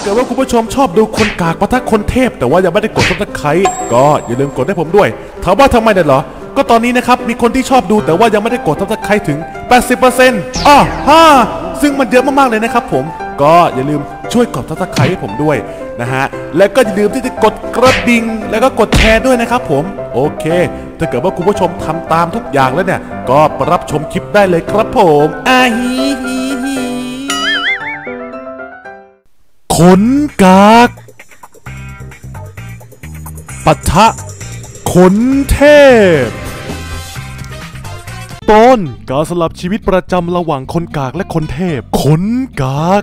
กิดว่าคุณผู้ชมชอบดูคนกากปะทะคนเทพแต่ว่ายังไม่ได้กดซับสไครต์ก็อย่าลืมกดให้ผมด้วยถามว่าทำไมเนี่ยเหรอก็ตอนนี้นะครับมีคนที่ชอบดูแต่ว่ายังไม่ได้กดซับสไครต์ถึง 80% ซึ่งมันเยอะมากๆเลยนะครับผมก็อย่าลืมช่วยกดซับสไครต์ให้ผมด้วยนะฮะและก็อย่าลืมที่จะกดกระดิ่งแล้วก็กดแชร์ด้วยนะครับผมโอเคถ้าเกิดว่าคุณผู้ชมทำตามทุกอย่างแล้วเนี่ยก็รับชมคลิปได้เลยครับผมขนกากปะทะขนเทพตอนการสลับชีวิตประจำระหว่างคนกากและคนเทพขนกาก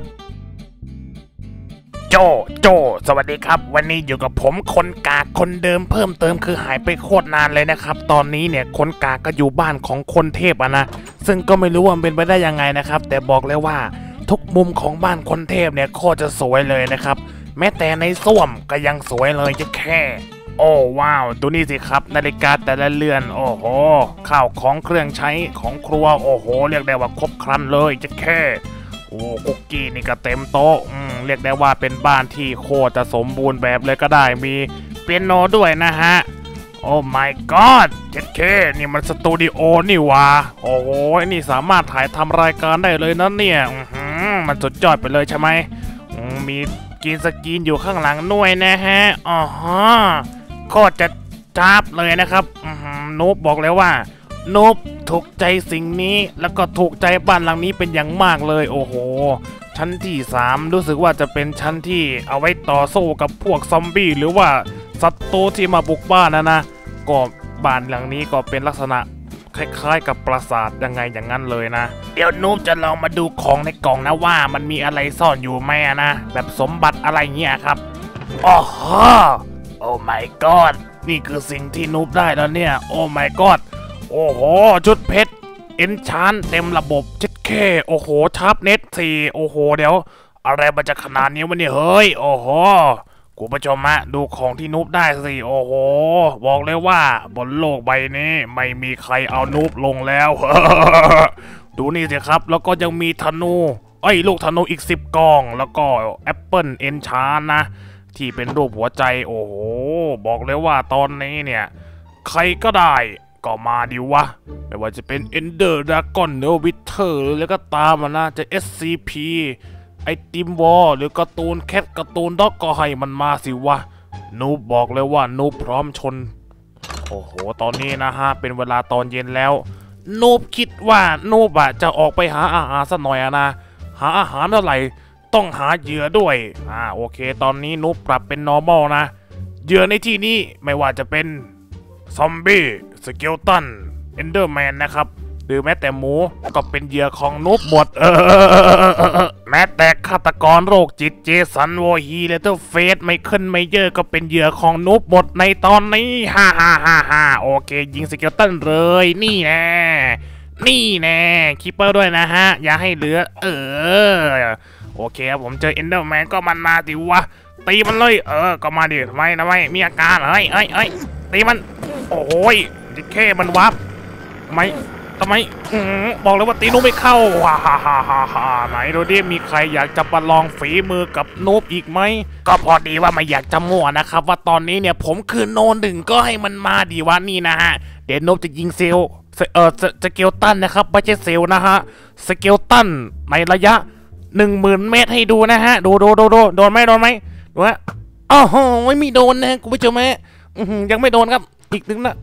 โจสวัสดีครับวันนี้อยู่กับผมคนกากคนเดิมเพิ่มเติมคือหายไปโคตรนานเลยนะครับตอนนี้เนี่ยคนกากก็อยู่บ้านของคนเทพนะซึ่งก็ไม่รู้ว่าเป็นไปได้ยังไงนะครับแต่บอกเลยว่าทุกมุมของบ้านคนเทพเนี่ยโคตรจะสวยเลยนะครับแม้แต่ในส้วมก็ยังสวยเลยจะแค่โอ้ว้าวดูนี่สิครับนาฬิกาแต่ละเรือนโอ้โหข้าวของเครื่องใช้ของครัวโอ้โหเรียกได้ว่าครบครันเลยจะแค่โอ้คุกกี้นี่ก็เต็มโต๊ะเรียกได้ว่าเป็นบ้านที่โคตรจะสมบูรณ์แบบเลยก็ได้มีเปียโนด้วยนะฮะโอ้ my god เจ็ดเคนี่มันสตูดิโอนี่วะโอ้โหนี่สามารถถ่ายทำรายการได้เลยนะเนี่ยมันสุดยอดไปเลยใช่ไหมมีกินสกรีนอยู่ข้างหลังด้วยนะฮะอ๋อโคตรจะจับเลยนะครับนูบบอกเลยว่านูบถูกใจสิ่งนี้แล้วก็ถูกใจบ้านหลังนี้เป็นอย่างมากเลยโอ้โหชั้นที่3รู้สึกว่าจะเป็นชั้นที่เอาไว้ต่อสู้กับพวกซอมบี้หรือว่าศัตรูที่มาบุกบ้านนะก็บ้านหลังนี้ก็เป็นลักษณะคล้ายๆกับปราสาทยังไงอย่างนั้นเลยนะเดี๋ยวนูบจะลองมาดูของในกล่องนะว่ามันมีอะไรซ่อนอยู่ไหมนะแบบสมบัติอะไรเงี้ยครับอ๋อโอ้ my god นี่คือสิ่งที่นูบได้แล้วเนี่ยโอ้ my god โอ้โหชุดเพชรเอนชานเต็มระบบเจ็ดเคโอ้โหชาร์ปเน็ต4โอ้โหเดี๋ยวอะไรมันจะขนาดนี้วะเนี่ยเฮ้ยโอ้โหคุณผู้ชมดูของที่นูบได้สิโอ้โหบอกเลยว่าบนโลกใบนี้ไม่มีใครเอานูบลงแล้ว ดูนี่สิครับแล้วก็ยังมีธนูลูกธนูอีก10กล่องแล้วก็แอปเปิลเอนชานนะที่เป็นรูปหัวใจโอ้โหบอกเลยว่าตอนนี้เนี่ยใครก็ได้ก็มาดิวะไม่ว่าจะเป็น Ender Dragon หรือวิเทอร์แล้วก็ตามนะจะ SCP ไอติมวอลหรือการ์ตูนแคทการ์ตูนด็อกก็ให้มันมาสิวะนูบบอกเลยว่านูบพร้อมชนโอ้โหตอนนี้นะฮะเป็นเวลาตอนเย็นแล้วนูบคิดว่านูบจะออกไปหาอาหารสักหน่อยนะหาอาหารเท่าไหร่ต้องหาเหยื่อด้วยโอเคตอนนี้นูบปรับเป็น normal นะเหยื่อในที่นี้ไม่ว่าจะเป็นซอมบี้สเกลตันเอนเดอร์แมนนะครับหรือแม้แต่หมูก็เป็นเหยื่อของนูบหมดแม้แต่ฆาตกรโรคจิตเจสันวอฮีเลเตอร์เฟสไม่ขึ้นไม่เยอะก็เป็นเหยื่อของนูบหมดในตอนนี้ฮ่าโอเคยิงสเกลตันเลยนี่แน่คีปเปอร์ด้วยนะฮะอย่าให้เหลือโอเคครับผมเจอเอนเดอร์แมนก็มันมาดิวะตีมันเลยก็มาดิทำไมมีอาการเฮ้ยตีมันโอ้ยดิเคมันวับทำไมบอกเลยว่าตีนูบไม่เข้าฮ่าไหนดูดิมีใครอยากจะประลองฝีมือกับนูบอีกไหมก็พอดีว่าไม่อยากจะมั่วนะครับว่าตอนนี้เนี่ยผมคือโนน1ก็ให้มันมาดีว่านี่นะฮะเดี๋ยวนูบจะยิงเซลสเกลตันนะครับไม่ใช่เซลนะฮะสเกลตันในระยะ 10,000 เมตรให้ดูนะฮะดูโดนไหมดูฮะอ้าวไม่มีโดนนะคุณผู้ชมยังไม่โดนครับอีกนึงนะ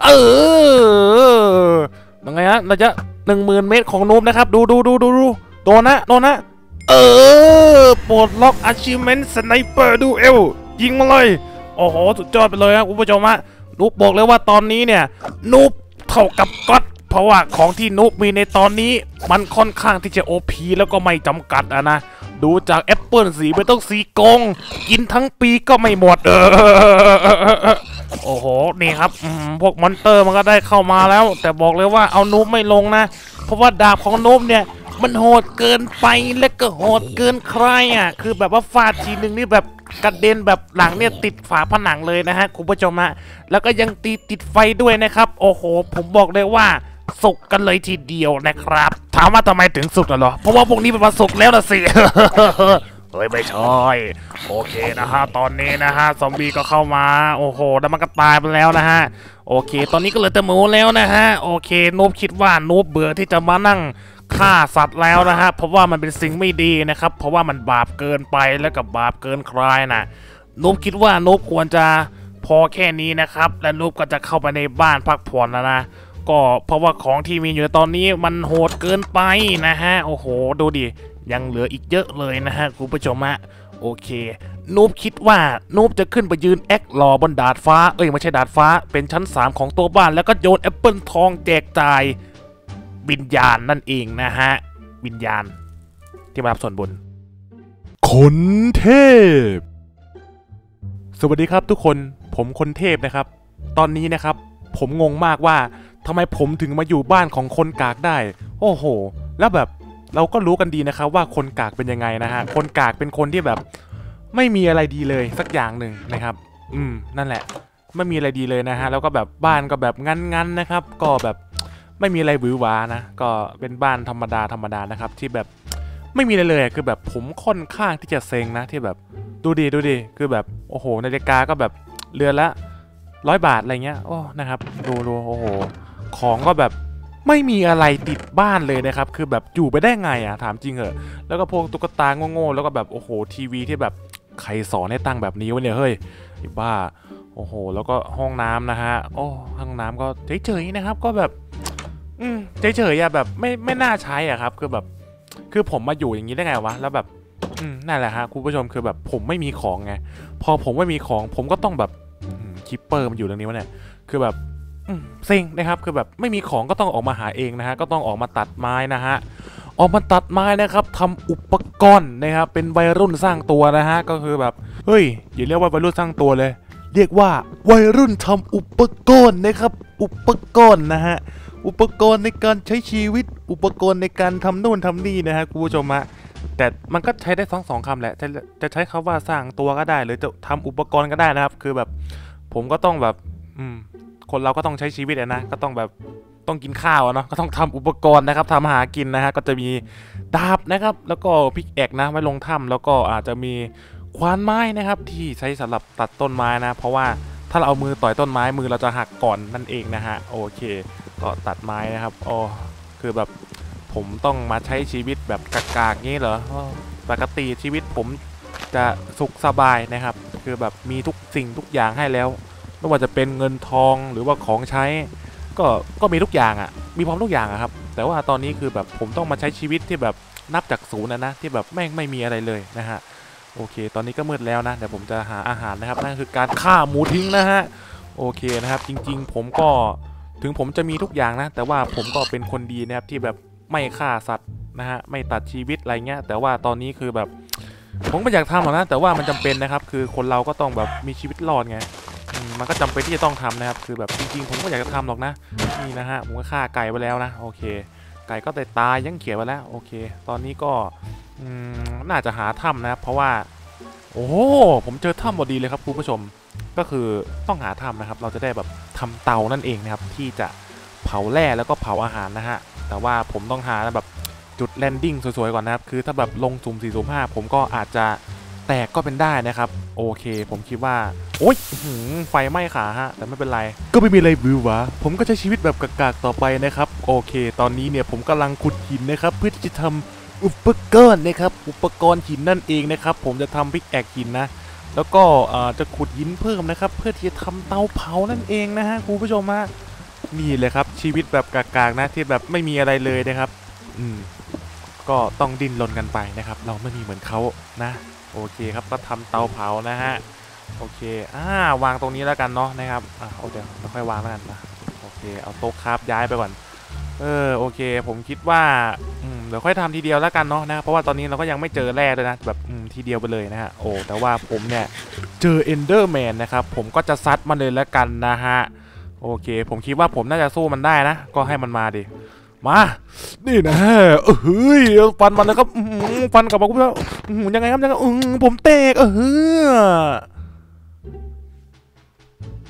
ยังไงฮะระยะ 10,000 เมตรของนูบนะครับดูโดนนะปลดล็อก Achievement Sniper Duel ยิงมาเลยโอ้โหสุดยอดไปเลยครับคุณผู้ชมนูบบอกเลยว่าตอนนี้เนี่ยนูบเท่ากับก๊อตเพราะว่าของที่นูบมีในตอนนี้มันค่อนข้างที่จะ OP แล้วก็ไม่จำกัดนะดูจากแอปเปิลสีไม่ต้องสีกงกินทั้งปีก็ไม่หมดโอ้โหนี่ครับพวกมอนเตอร์มันก็ได้เข้ามาแล้วแต่บอกเลยว่าเอานูบไม่ลงนะเพราะว่าดาบของนูบเนี่ยมันโหดเกินไปและก็โหดเกินใครคือแบบว่าฟาดทีนึงนี่แบบกระเด็นแบบหลังเนี่ยติดฝาผนังเลยนะฮะคุณผู้ชมแล้วก็ยังติดไฟด้วยนะครับโอ้โหผมบอกเลยว่าสุกกันเลยทีเดียวนะครับถามว่าทำไมถึงสุกเหรอเพราะว่าพวกนี้เป็นวันสุกแล้วนะสิเฮ้ยไม่ใช่โอเคนะฮะตอนนี้นะฮะซอมบี้ก็เข้ามาโอ้โหแล้วมันก็ตายไปแล้วนะฮะโอเคตอนนี้ก็เหลือแต่หมูแล้วนะฮะโอเคนูบคิดว่านูบเบื่อที่จะมานั่งฆ่าสัตว์แล้วนะฮะเพราะว่ามันเป็นสิ่งไม่ดีนะครับเพราะว่ามันบาปเกินไปแล้วกับบาปเกินใครนะนูบคิดว่านูบควรจะพอแค่นี้นะครับและนูบก็จะเข้าไปในบ้านพักผ่อนนะก็เพราะว่าของที่มีอยู่ตอนนี้มันโหดเกินไปนะฮะโอ้โหดูดิยังเหลืออีกเยอะเลยนะฮะคุณผู้ชมฮะโอเคนูบคิดว่านูบจะขึ้นไปยืนแอครอบนดาดฟ้าไม่ใช่ดาดฟ้าเป็นชั้น3ของตัวบ้านแล้วก็โยนแอปเปิลทองแจกจ่ายวิญญาณนั่นเองนะฮะวิญญาณที่มารับส่วนบุญคนเทพสวัสดีครับทุกคนผมคนเทพนะครับตอนนี้นะครับผมงงมากว่าทำไมผมถึงมาอยู่บ้านของคนกากได้โอ้โหแล้วแบบเราก็รู้กันดีนะครับว่าคนกากเป็นยังไงนะฮะคนกากเป็นคนที่แบบไม่มีอะไรดีเลยสักอย่างหนึ่งนะครับนั่นแหละไม่มีอะไรดีเลยนะฮะแล้วก็แบบบ้านก็แบบงั้นๆนะครับก็แบบไม่มีอะไรหวือหวานะก็เป็นบ้านธรรมดานะครับที่แบบไม่มีอะไรเลยคือแบบผมค่อนข้างที่จะเซ็งนะที่แบบดูดิคือแบบโอ้โหนาฬิกาก็แบบเรือนละ100 บาทอะไรเงี้ยโอ้นะครับดูโอ้โหของก็แบบไม่มีอะไรติดบ้านเลยนะครับคือแบบอยู่ไปได้ไงอะถามจริงเหอะแล้วก็พวกตุ๊กตาโง่ๆแล้วก็แบบโอ้โหทีวีที่แบบใครสอนให้ตั้งแบบนี้วะเนี่ยเฮ้ยบ้าโอ้โหแล้วก็ห้องน้ำนะฮะโอ้ห้องน้ำก็เฉยๆนะครับก็แบบเฉยๆอะแบบไม่น่าใช้อะครับคือแบบคือผมมาอยู่อย่างนี้ได้ไงวะแล้วแบบนั่นแหละฮะคุณผู้ชมคือแบบผมไม่มีของไงพอผมไม่มีของผมก็ต้องแบบคิปเปอร์มันอยู่ตรงนี้วะเนี่ยคือแบบเซ็งนะครับคือแบบไม่มีของก็ต้องออกมาหาเองนะฮะก็ต้องออกมาตัดไม้นะฮะออกมาตัดไม้นะครับทำอุปกรณ์นะครับเป็นวัยรุ่นสร้างตัวนะฮะก็คือแบบเฮ้ยอย่าเรียกว่าวัยรุ่นสร้างตัวเลยเรียกว่าวัยรุ่นทำอุปกรณ์นะครับอุปกรณ์นะฮะอุปกรณ์ในการใช้ชีวิตอุปกรณ์ในการทำนู่นทำนี่นะฮะคุณผู้ชมฮะแต่มันก็ใช้ได้สองคำแหละจะใช้คำว่าสร้างตัวก็ได้หรือจะทำอุปกรณ์ก็ได้นะครับคือแบบผมก็ต้องแบบคนเราก็ต้องใช้ชีวิตนะก็ต้องแบบต้องกินข้าวเนาะก็ต้องทำอุปกรณ์นะครับทำหากินนะฮะก็จะมีดาบนะครับแล้วก็พิกแอกนะไว้ลงถ้ำแล้วก็อาจจะมีควานไม้นะครับที่ใช้สำหรับตัดต้นไม้นะเพราะว่าถ้าเราเอามือต่อยต้นไม้มือเราจะหักก่อนนั่นเองนะฮะโอเคก็ตัดไม้นะครับอ๋อคือแบบผมต้องมาใช้ชีวิตแบบกากๆงี้เหรอปกติชีวิตผมจะสุขสบายนะครับคือแบบมีทุกสิ่งทุกอย่างให้แล้วไม่ว่าจะเป็นเงินทองหรือว่าของใช้ก็มีทุกอย่างอ่ะมีพร้อมทุกอย่างอะครับแต่ว่าตอนนี้คือแบบผมต้องมาใช้ชีวิตที่แบบนับจากศูนย์นะที่แบบไม่มีอะไรเลยนะฮะโอเคตอนนี้ก็มืดแล้วนะเดี๋ยวผมจะหาอาหารนะครับนั่นคือการฆ่าหมูทิ้งนะฮะโอเคนะครับจริงๆผมก็ถึงผมจะมีทุกอย่างนะแต่ว่าผมก็เป็นคนดีนะครับที่แบบไม่ฆ่าสัตว์นะฮะไม่ตัดชีวิตอะไรเงี้ยแต่ว่าตอนนี้คือแบบผมไม่อยากทำหรอกนะแต่ว่ามันจำเป็นนะครับคือคนเราก็ต้องแบบมีชีวิตรอดไงมันก็จำเป็นที่จะต้องทำนะครับคือแบบจริงๆผมก็อยากจะทำหรอกนะนี่นะฮะผมก็ฆ่าไก่ไปแล้วนะโอเคไก่ก็ตายยังเขียวไปแล้วโอเคตอนนี้ก็น่าจะหาถ้ำนะครับเพราะว่าโอ้ผมเจอถ้ำพอดีเลยครับคุณผู้ชมก็คือต้องหาถ้ำนะครับเราจะได้แบบทำเตานั่นเองนะครับที่จะเผาแร่แล้วก็เผาอาหารนะฮะแต่ว่าผมต้องหาแบบจุดแลนดิ้งสวยๆก่อนนะครับคือถ้าแบบลงสุ่ม4สุ่ม5ผมก็อาจจะแตกก็เป็นได้นะครับโอเคผมคิดว่าโอ๊ยไฟไหม้ขาฮะแต่ไม่เป็นไรก็ไม่มีอะไรวิววะผมก็ใช้ชีวิตแบบกากๆต่อไปนะครับโอเคตอนนี้เนี่ยผมกำลังขุดหินนะครับเพื่อที่จะทำอุปกรณ์นะครับอุปกรณ์หินนั่นเองนะครับผมจะทำพิกแอกหินนะแล้วก็จะขุดหินเพิ่มนะครับเพื่อที่จะทำเตาเผานั่นเองนะฮะคุณผู้ชมฮะนี่เลยครับชีวิตแบบกากๆนะที่แบบไม่มีอะไรเลยนะครับก็ต้องดิ้นรนกันไปนะครับเราไม่มีเหมือนเขานะโอเคครับก็ทำเตาเผานะฮะโอเควางตรงนี้แล้วกันเนาะนะครับโอเคเราค่อยวางแล้วกันนะโอเคเอาโต๊ะครับย้ายไปก่อนโอเคผมคิดว่าเดี๋ยวค่อยทำทีเดียวแล้วกันเนาะนะเพราะว่าตอนนี้เราก็ยังไม่เจอแร่เลยนะแบบทีเดียวไปเลยนะฮะโอ้แต่ว่าผมเนี่ยเจอเอนเดอร์แมนนะครับผมก็จะซัดมันเลยแล้วกันนะฮะโอเคผมคิดว่าผมน่าจะสู้มันได้นะก็ให้มันมาดิมานี่นะเฮ้ยฟันมันนะครับฟันกลับมาคุณผู้ชมยังไงครับยังไงผมเตะ